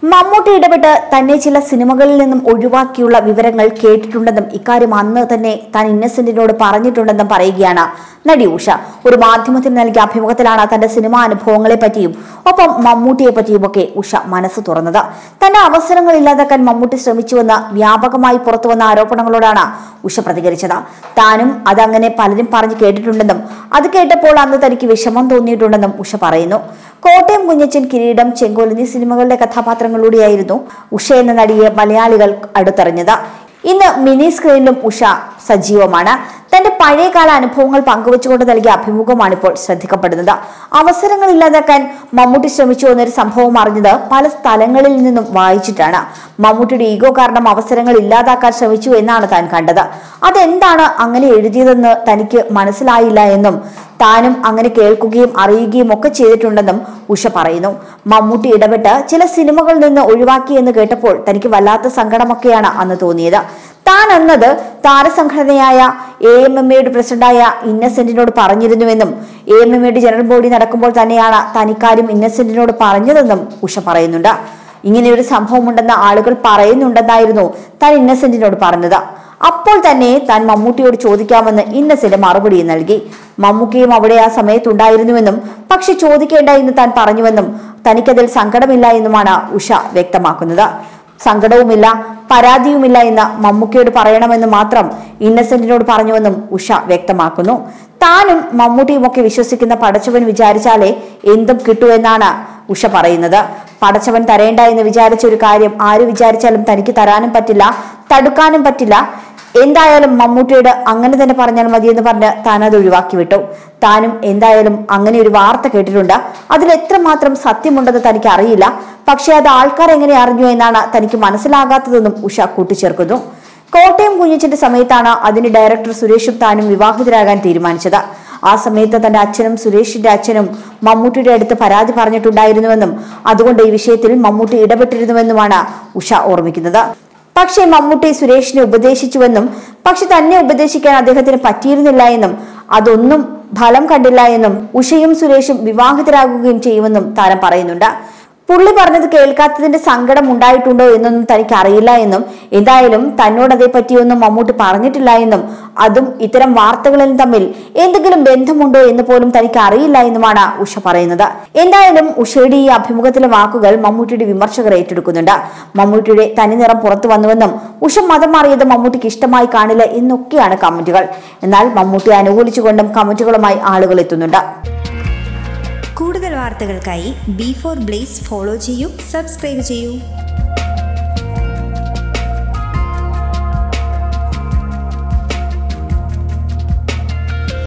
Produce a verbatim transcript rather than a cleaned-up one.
മമ്മൂട്ടി ഇടപെട്ട് തന്നെ ചില സിനിമകളിൽ നിന്നും ഒഴിവാക്കിയുള്ള വിവരങ്ങൾ കേട്ടിട്ടുണ്ടെന്നും ഇക്കാര്യം അന്ന് തന്നെ താൻ ഇന്നസെന്റിനോട് പറഞ്ഞിട്ടുണ്ടെന്നും പറയുകയാണ് നടി ഉഷ. ഒരു മാധ്യമത്തിന് നൽകിയ അഭിമുഖത്തിലാണ് തന്റെ സിനിമാ അനുഭവങ്ങളെ പറ്റിയും ഒപ്പം മമ്മൂട്ടിയെ പറ്റിയുമൊക്കെ ഉഷ മനസ്സ് തുറന്നത്. തന്റെ അവസരങ്ങൾ ഇല്ലാതാക്കാൻ മമ്മൂട്ടി ശ്രമിച്ചുവെന്ന് വ്യാപകമായി പുറത്തുവന്ന ആരോപണങ്ങളോടാണ് ഉഷ പ്രതികരിച്ചത്. താനും അതങ്ങനെ പലരും പറഞ്ഞു കേട്ടിട്ടുണ്ടെന്നും അത് കേട്ടപ്പോൾ അന്ന് തനിക്ക് വിഷമം തോന്നിയിട്ടുണ്ടെന്നും ഉഷ പറയുന്നു. കോട്ടയം കുഞ്ഞച്ചൻ, കിരീടം, ചെങ്കോൽ എന്നീ സിനിമകളുടെ കഥാപാത്രങ്ങളിലൂടെയായിരുന്നു ഉഷ എന്ന നടിയെ മലയാളികൾ അടുത്തറിഞ്ഞത്. ഇന്ന് മിനി സ്ക്രീനിലും ഉഷ സജീവമാണ്. തന്റെ പഴയകാല അനുഭവങ്ങൾ പങ്കുവച്ചുകൊണ്ട് നൽകിയ അഭിമുഖമാണിപ്പോൾ ശ്രദ്ധിക്കപ്പെടുന്നത്. അവസരങ്ങൾ ഇല്ലാതാക്കാൻ മമ്മൂട്ടി ശ്രമിച്ചു എന്നൊരു സംഭവം അറിഞ്ഞത് പല സ്ഥലങ്ങളിൽ നിന്നും വായിച്ചിട്ടാണ്. മമ്മൂട്ടിയുടെ ഈഗോ കാരണം അവസരങ്ങൾ ഇല്ലാതാക്കാൻ ശ്രമിച്ചു എന്നാണ് താൻ കണ്ടത്. അതെന്താണ് അങ്ങനെ എഴുതിയതെന്ന് തനിക്ക് മനസ്സിലായില്ല എന്നും താനും അങ്ങനെ കേൾക്കുകയും അറിയുകയും ഒക്കെ ചെയ്തിട്ടുണ്ടെന്നും ഉഷ പറയുന്നു. മമ്മൂട്ടി ഇടപെട്ട് ചില സിനിമകളിൽ നിന്ന് ഒഴിവാക്കി എന്ന് കേട്ടപ്പോൾ തനിക്ക് വല്ലാത്ത സങ്കടമൊക്കെയാണ് അന്ന് തോന്നിയത്. താൻ അന്നത് താരസംഘടനയായ എ എം എം എയുടെ പ്രസിഡന്റായ ഇന്നസെന്റിനോട് പറഞ്ഞിരുന്നുവെന്നും എ എം എം എയുടെ ജനറൽ ബോഡി നടക്കുമ്പോൾ തന്നെയാണ് താൻ ഇക്കാര്യം ഇന്നസെന്റിനോട് പറഞ്ഞതെന്നും ഉഷ പറയുന്നുണ്ട്. ഇങ്ങനെയൊരു സംഭവം ഉണ്ടെന്ന് ആളുകൾ പറയുന്നുണ്ടെന്നായിരുന്നു താൻ ഇന്നസെന്റിനോട് പറഞ്ഞത്. അപ്പോൾ തന്നെ താൻ മമ്മൂട്ടിയോട് ചോദിക്കാമെന്ന് ഇന്നസെന്റ് മറുപടി നൽകി. മമ്മൂക്കയും അവിടെ ആ സമയത്തുണ്ടായിരുന്നുവെന്നും പക്ഷെ ചോദിക്കേണ്ട എന്ന് താൻ പറഞ്ഞുവെന്നും തനിക്കതിൽ സങ്കടമില്ല എന്നുമാണ് ഉഷ വ്യക്തമാക്കുന്നത്. സങ്കടവുമില്ല, പരാതിയുമില്ല എന്ന് മമ്മൂക്കയോട് പറയണമെന്ന് മാത്രം ഇന്നസെന്റിനോട് പറഞ്ഞുവെന്നും ഉഷ വ്യക്തമാക്കുന്നു. താനും മമ്മൂട്ടിയും ഒക്കെ വിശ്വസിക്കുന്ന പടച്ചവൻ വിചാരിച്ചാലേ എന്തും കിട്ടൂ എന്നാണ് ഉഷ പറയുന്നത്. പടച്ചവൻ തരേണ്ട എന്ന് വിചാരിച്ച ഒരു കാര്യം ആര് വിചാരിച്ചാലും തനിക്ക് തരാനും പറ്റില്ല, തടുക്കാനും പറ്റില്ല. എന്തായാലും മമ്മൂട്ടിയോട് അങ്ങനെ തന്നെ പറഞ്ഞാൽ മതിയെന്ന് പറഞ്ഞ് താൻ അത് ഒഴിവാക്കി വിട്ടു. താനും എന്തായാലും അങ്ങനെ ഒരു വാർത്ത കേട്ടിട്ടുണ്ട്. അതിൽ എത്രമാത്രം സത്യമുണ്ടെന്ന് തനിക്ക് അറിയില്ല. പക്ഷെ അത് ആൾക്കാർ എങ്ങനെ അറിഞ്ഞു എന്നാണ് തനിക്ക് മനസ്സിലാകാത്തതെന്നും ഉഷ കൂട്ടിച്ചേർക്കുന്നു. കോട്ടയം കുഞ്ഞച്ചന്റെ സമയത്താണ് അതിന്റെ ഡയറക്ടർ സുരേഷും താനും വിവാഹിതരാകാൻ തീരുമാനിച്ചത്. ആ സമയത്ത് തന്റെ അച്ഛനും സുരേഷിന്റെ അച്ഛനും മമ്മൂട്ടിയുടെ അടുത്ത് പരാതി പറഞ്ഞിട്ടുണ്ടായിരുന്നുവെന്നും അതുകൊണ്ട് ഈ വിഷയത്തിൽ മമ്മൂട്ടി ഇടപെട്ടിരുന്നുവെന്നുമാണ് ഉഷ ഓർമ്മിക്കുന്നത്. പക്ഷേ മമ്മൂട്ടി സുരേഷിനെ ഉപദേശിച്ചുവെന്നും പക്ഷെ തന്നെ ഉപദേശിക്കാൻ അദ്ദേഹത്തിന് പറ്റിയിരുന്നില്ല എന്നും അതൊന്നും ഫലം കണ്ടില്ല എന്നും ഉഷയും സുരേഷും വിവാഹിതരാകുകയും ചെയ്യുമെന്നും താരം പറയുന്നുണ്ട്. പുള്ളി പറഞ്ഞത് കേൾക്കാത്തതിന്റെ സങ്കടം ഉണ്ടായിട്ടുണ്ടോ എന്നൊന്നും തനിക്ക് അറിയില്ല എന്നും എന്തായാലും തന്നോട് അതേ പറ്റിയൊന്നും മമ്മൂട്ടി പറഞ്ഞിട്ടില്ല എന്നും അതും ഇത്തരം വാർത്തകളിൽ തമ്മിൽ എന്തെങ്കിലും ബന്ധമുണ്ടോ എന്ന് പോലും തനിക്ക് അറിയില്ല എന്നുമാണ് ഉഷ പറയുന്നത്. എന്തായാലും ഉഷയുടെ ഈ അഭിമുഖത്തിലെ വാക്കുകൾ മമ്മൂട്ടിയുടെ വിമർശകർ ഏറ്റെടുക്കുന്നുണ്ട്. മമ്മൂട്ടിയുടെ തനിനിറം പുറത്തു വന്നുവെന്നും ഉഷ മതം മാറിയത് മമ്മൂട്ടിക്ക് ഇഷ്ടമായി കാണില്ല എന്നൊക്കെയാണ് കമന്റുകൾ. എന്നാൽ മമ്മൂട്ടിയെ അനുകൂലിച്ചുകൊണ്ടും കമന്റുകളുമായി ആളുകൾ എത്തുന്നുണ്ട്. കൂടുതൽ വാർത്തകൾക്കായി ബി ഫോർ ബ്ലേസ് ഫോളോ ചെയ്യൂ, സബ്സ്ക്രൈബ് ചെയ്യൂ.